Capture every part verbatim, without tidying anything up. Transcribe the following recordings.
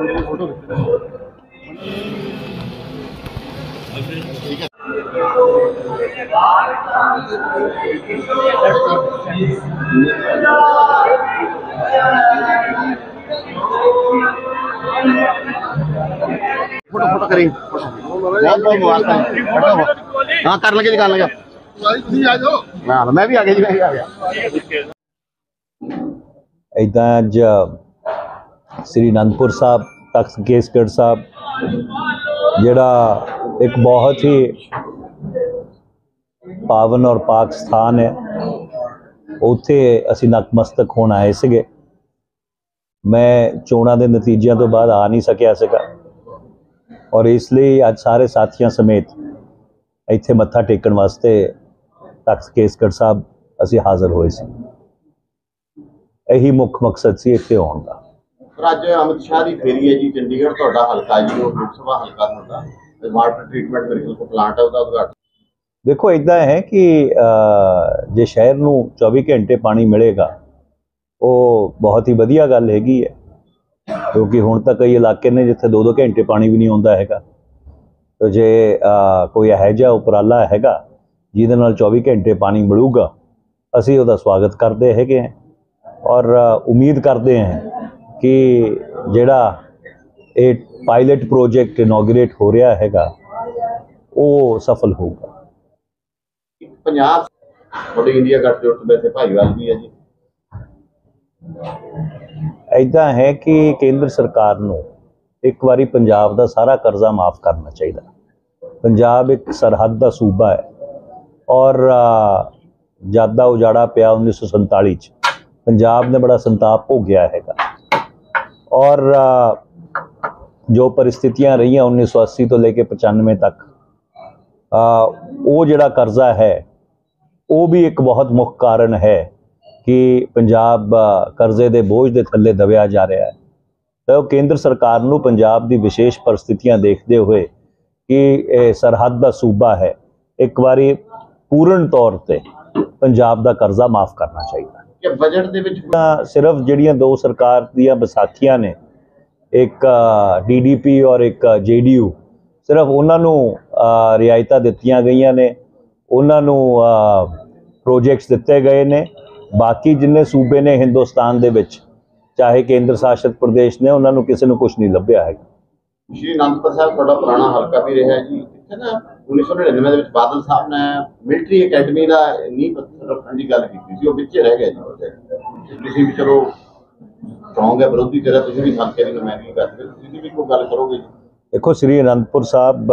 Photo photo करें बहुत बहुत मुबारक। हाँ कर लगे जी कर लगे हाँ मैं भी आ गया जी मैं भी आ गया। इदा अज श्री आनंदपुर साहब तख्त केसगढ़ साहब जिहड़ा एक बहुत ही पावन और पाक स्थान है, उत्थे असी नतमस्तक होण आए सीगे। मैं चोणां दे नतीजियां तो बाद आ नहीं सकिया सीगा और इसलिए अज सारे साथियों समेत इत्थे मत्था टेकण वास्ते तख्त केसगढ़ साहब असी हाज़र होए सी। यही मुख मकसद सी इत्थे आउण दा। पर अज अमित शाह की फेरी है जी, चंडीगढ़ तुहाडा हलका जी, वो लोक सभा हलका तुहाडा वाटर ट्रीटमेंट मेरे को प्लांट है उसका उद्घाटन। देखो इदा है कि जे शहर नूं चौबी घंटे पानी मिलेगा वो बहुत ही वधिया गल हैगी है, क्योंकि हुण तक कई इलाके ने जिथे दो दो घंटे पानी भी नहीं आउंदा हैगा। तो जे आ, कोई इहो जिहा उपराला हैगा जिहदे नाल चौबी घंटे पानी मिलूगा, असीं उहदा स्वागत करते हैगे हैं और उम्मीद करते हैं कि जिहड़ा ये पायलट प्रोजेक्ट इनॉग्रेट हो रहा हैगा वो सफल होगा। पंजाब बड़ी इंडिया गठजोड़ वैसे भाईवाल भी है जी। इदा है कि केंद्र सरकार नूं एक बारी पंजाब दा सारा कर्जा माफ़ करना चाहिए। पंजाब एक सरहद का सूबा है और जद दा उजाड़ा पिया उन्नीस सौ संताली च पंजाब ने बड़ा संताप भोगिया हैगा और जो परिस्थितियां रही उन्नीस सौ अस्सी तो लेके पचानवे तक वो जिहड़ा कर्जा है वो भी एक बहुत मुख्य कारण है कि पंजाब कर्जे के बोझ के थले दबिया जा रहा है। तो केंद्र सरकार नूं पंजाब की विशेष परिस्थितियां देखते हुए कि सरहद का सूबा है, एक बारी पूर्ण तौर पर पंजाब का कर्जा माफ़ करना चाहिए। बजट दे विच सिर्फ जिहड़ियां दो सरकार दियां विसाखियां ने, एक डी डी पी और एक जे डी यू, सिर्फ उन्होंने रियायतां दित्तियां गईयां ने, उन्होंने प्रोजेक्ट्स दिते गए ने। बाकी जिन्ने सूबे ने हिंदुस्तान दे विच चाहे केंद्र शासित प्रदेश ने, उन्होंने किसी ने कुछ नहीं लभ्या है। श्री आनंदपुर साहब थोड़ा पुराना हल्का भी रहा है जी, इत्थे ना उन्नीस सौ नड़िनवे दे विच बादल साहब ने मिलिटरी अकैडमी का नींह पत्थर रखने की गल की थी, वो विच रह गया जी। तुसीं भी चलो स्ट्रॉन्ग है विरोधी तरह, तुसीं भी हल्के की नुमाइंदगी करते हो, तुसीं भी कोई गल करोगे जी? देखो श्री आनंदपुर साहब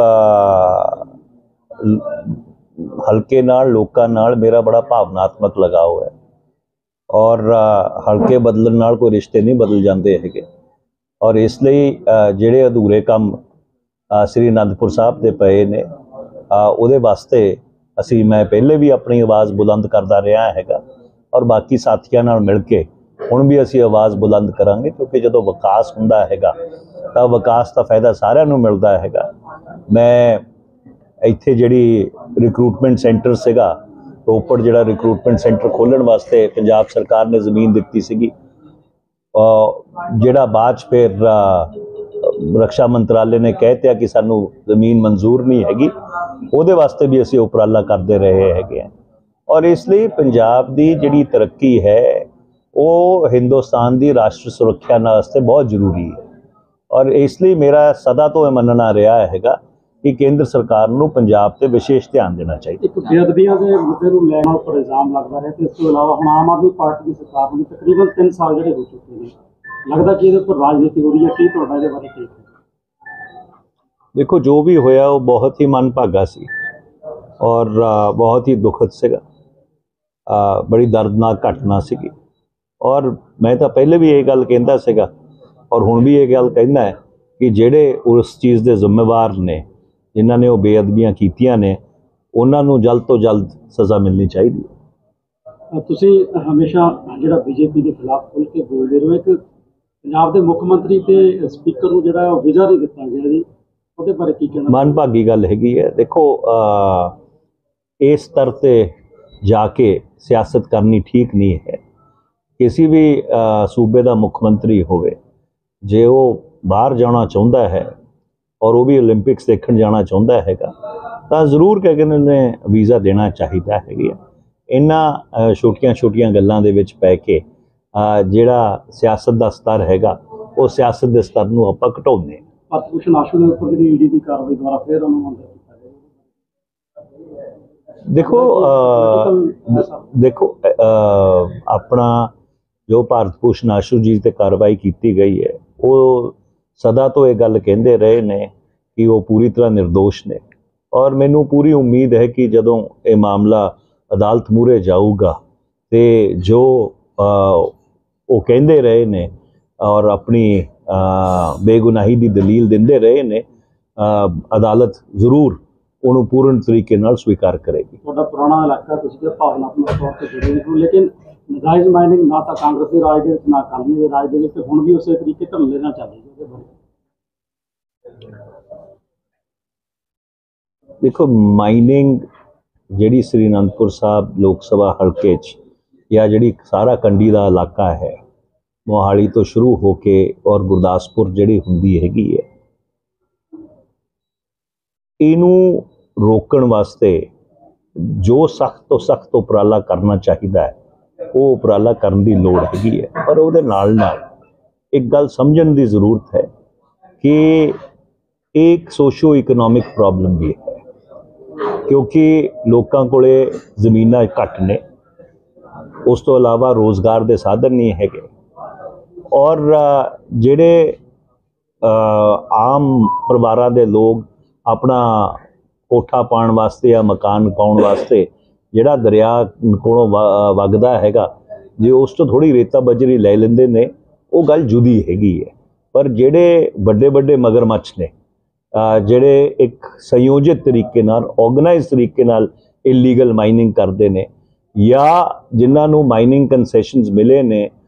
हल्के नाल लोकां नाल मेरा बड़ा भावनात्मक लगाव है और हल्के बदलण नाल कोई रिश्ते नहीं बदल जाते हैगे और इसलिए जिहड़े अधूरे काम श्री आनंदपुर साहब दे पए ने उहदे वास्ते असी मैं पहले भी अपनी आवाज़ बुलंद करता रहा हैगा और बाकी साथियों नाल मिल के हुण भी असी आवाज़ बुलंद करांगे, क्योंकि जदों विकास हुंदा हैगा तां विकास का फायदा सारिआं नूं मिलदा हैगा। मैं इत्थे जिहड़ी रिक्रूटमेंट सेंटर सीगा रोपड़, जिहड़ा रिक्रूटमेंट सेंटर खोलण वास्ते पंजाब सरकार ने जमीन दित्ती सीगी, जिहड़ा बाद च फिर रक्षा मंत्रालय ने कह दिया कि सानू जमीन मंजूर नहीं हैगी, उहदे वास्ते भी असीं उपराला करते रहे हैगे और इसलिए पंजाब की जिहड़ी तरक्की है वो हिंदुस्तान की राष्ट्र सुरक्षा वास्ते बहुत जरूरी है और इसलिए मेरा सदा तो यह मनना रहा हैगा कि केंद्र सरकार नूं पंजाब ते विशेष ध्यान देना चाहिए। एक बेअदबियां दे मुद्दे नूं लैण उपर इल्जाम लगदा है, इस तों इलावा हुण आम आदमी पार्टी की सरकार नूं तकरीबन तीन साल जिहड़े हो चुके हैं, लगदा कि इहदे उपर राजनीति हो रही है, की तुहाडा इहदे बारे की? देखो जो भी होया वो बहुत ही मनभागा सी और बहुत ही दुखद सीगा, बड़ी दर्दनाक घटना सीगी और मैं तो पहले भी ये गल कहंदा सीगा और हुण भी ये गल कहना है कि जिहड़े उस चीज़ के जिम्मेवार ने, जिन्हां ने वो बेअदबियां कीतियां ने, उन्हां नूं जल्द तो जल्द सज़ा मिलनी चाहिए। तुसीं हमेशा जिहड़ा बीजेपी के खिलाफ खुल के बोलते रहो, एक पंजाब के मुख्य मंत्री ते स्पीकर नूं जिहड़ा विजा नहीं दिता गया जी, ਉਹਦੇ ਬਾਰੇ ਕੀ ਕਹਿਣਾ? मनभागी गल हैगी है। देखो इस स्तर ते जाके सियासत करनी ठीक नहीं है। किसी भी आ, सूबे का मुख्यमंत्री होवे जे वो ਬਾਹਰ ਜਾਣਾ ਚਾਹੁੰਦਾ ਹੈ ਔਰ ਉਹ ਵੀ ਓਲੰਪਿਕਸ ਦੇਖਣ ਜਾਣਾ ਚਾਹੁੰਦਾ ਹੈਗਾ ਤਾਂ ਜ਼ਰੂਰ ਕਹਿ ਕੇ ਉਹਨੇ ਵੀਜ਼ਾ ਦੇਣਾ ਚਾਹੀਦਾ ਹੈਗਾ। ਇਹਨਾਂ ਛੋਟੀਆਂ ਛੋਟੀਆਂ ਗੱਲਾਂ ਦੇ ਵਿੱਚ ਪੈ ਕੇ ਜਿਹੜਾ ਸਿਆਸਤ ਦਾ ਸਤਰ ਹੈਗਾ ਉਹ ਸਿਆਸਤ ਦੇ ਸਤਰ ਨੂੰ ਆਪਾਂ ਘਟਾਉਂਦੇ ਹਾਂ। ਭਾਰਤ ਭੂਸ਼ਣ ਆਸ਼ੂ ਦੇ ਉੱਪਰ ਜਿਹੜੀ ਈਡੀ ਦੀ ਕਾਰਵਾਈ ਦੁਆਰਾ ਫਿਰ ਉਹਨੂੰ ਅੰਦਰ ਕੀਤਾ ਗਿਆ। ਦੇਖੋ ਦੇਖੋ ਆਪਣਾ ਜੋ ਭਾਰਤ ਭੂਸ਼ਣ ਆਸ਼ੂ ਜੀ ਤੇ ਕਾਰਵਾਈ ਕੀਤੀ ਗਈ ਹੈ ਉਹ ਸਦਾ ਤੋਂ ਇਹ ਗੱਲ ਕਹਿੰਦੇ ਰਹੇ ਨੇ ਕਿ ਉਹ ਪੂਰੀ ਤਰ੍ਹਾਂ ਨਿਰਦੋਸ਼ ਨੇ ਔਰ ਮੈਨੂੰ ਪੂਰੀ ਉਮੀਦ ਹੈ ਕਿ ਜਦੋਂ ਇਹ ਮਾਮਲਾ ਅਦਾਲਤ ਮੂਹਰੇ ਜਾਊਗਾ ਤੇ ਜੋ ਉਹ ਕਹਿੰਦੇ ਰਹੇ ਨੇ ਔਰ ਆਪਣੀ ਬੇਗੁਨਾਹੀ ਦੀ ਦਲੀਲ ਦਿੰਦੇ ਰਹੇ ਨੇ ਅਦਾਲਤ ਜ਼ਰੂਰ ਉਹਨੂੰ ਪੂਰਨ ਤਰੀਕੇ ਨਾਲ ਸਵੀਕਾਰ ਕਰੇਗੀ। ਤੁਹਾਡਾ ਪੁਰਾਣਾ ਇਲਾਕਾ ਤੁਸੀਂ ਤੇ ਭਾਵਨਾਤਮਕ ਤੌਰ ਤੇ ਜੁੜੇ ਹੋ ਲੇਕਿਨ ਨਜਾਇਜ਼ ਮਾਈਨਿੰਗ ਨਾ ਤਾਂ ਕਾਂਗਰਸ ਦੇ ਰਾਜ ਦੇ ਵਿੱਚ ਨਾ ਅਕਾਲੀ ਦੇ ਰਾਜ ਦੇ ਵਿੱਚ ਹੁਣ ਵੀ ਉਸੇ ਤਰੀਕੇ ਢੰਲੇ ਨਾਲ ਚੱਲ ਰਹੀ ਹੈ ਉਹਦੇ ਬਾਰੇ। ਦੇਖੋ ਮਾਈਨਿੰਗ ਜਿਹੜੀ ਸ੍ਰੀ ਅਨੰਦਪੁਰ ਸਾਹਿਬ ਲੋਕ ਸਭਾ ਹਲਕੇ 'ਚ ਜਾਂ ਜਿਹੜੀ ਸਾਰਾ ਕੰਡੀ ਦਾ ਇਲਾਕਾ ਹੈ ਮੋਹਾਲੀ ਤੋਂ ਸ਼ੁਰੂ ਹੋ ਕੇ ਔਰ ਗੁਰਦਾਸਪੁਰ ਜਿਹੜੀ ਹੁੰਦੀ ਹੈਗੀ ਹੈ ਇਹਨੂੰ ਰੋਕਣ ਵਾਸਤੇ ਜੋ ਸਖਤ ਤੋਂ ਸਖਤ ਉਪਰਾਲਾ ਕਰਨਾ ਚਾਹੀਦਾ ਹੈ ਉਹ ਉਪਰਾਲਾ ਕਰਨ ਦੀ ਲੋੜ ਹੈਗੀ ਹੈ। ਪਰ ਉਹਦੇ ਨਾਲ ਨਾਲ ਇੱਕ ਗੱਲ ਸਮਝਣ ਦੀ ਜ਼ਰੂਰਤ ਹੈ ਕਿ ਇੱਕ ਸੋਸ਼ੋ ਇਕਨੋਮਿਕ ਪ੍ਰੋਬਲਮ ਵੀ ਹੈ ਕਿਉਂਕਿ ਲੋਕਾਂ ਕੋਲੇ ਜ਼ਮੀਨਾਂ ਘੱਟ ਨੇ, ਉਸ ਤੋਂ ਇਲਾਵਾ ਰੋਜ਼ਗਾਰ ਦੇ ਸਾਧਨ ਨਹੀਂ ਹੈਗੇ ਔਰ ਜਿਹੜੇ ਆਮ ਪਰਿਵਾਰਾਂ ਦੇ ਲੋਕ ਆਪਣਾ ਕੋਠਾ ਪਾਉਣ ਵਾਸਤੇ ਜਾਂ ਮਕਾਨ ਪਾਉਣ ਵਾਸਤੇ ਜਿਹੜਾ ਦਰਿਆ ਕੋਲੋਂ ਵਗਦਾ ਹੈਗਾ ਜੇ ਉਸ ਤੋਂ ਥੋੜ੍ਹੀ ਰੇਤਾ ਬਜਰੀ ਲੈ ਲੈਂਦੇ ਨੇ ਉਹ ਗੱਲ ਜੁਦੀ ਹੈਗੀ ਹੈ। ਪਰ ਜਿਹੜੇ ਵੱਡੇ ਵੱਡੇ ਮਗਰਮੱਛ ਨੇ ਜਿਹੜੇ ਇੱਕ ਸੰਯੋਜਿਤ ਤਰੀਕੇ ਨਾਲ ਆਰਗੇਨਾਈਜ਼ ਤਰੀਕੇ ਨਾਲ ਇਲੀਗਲ ਮਾਈਨਿੰਗ ਕਰਦੇ ਨੇ ਜਾਂ ਜਿਨ੍ਹਾਂ ਨੂੰ ਮਾਈਨਿੰਗ ਕੰਸੈਸ਼ਨਸ ਮਿਲੇ ਨੇ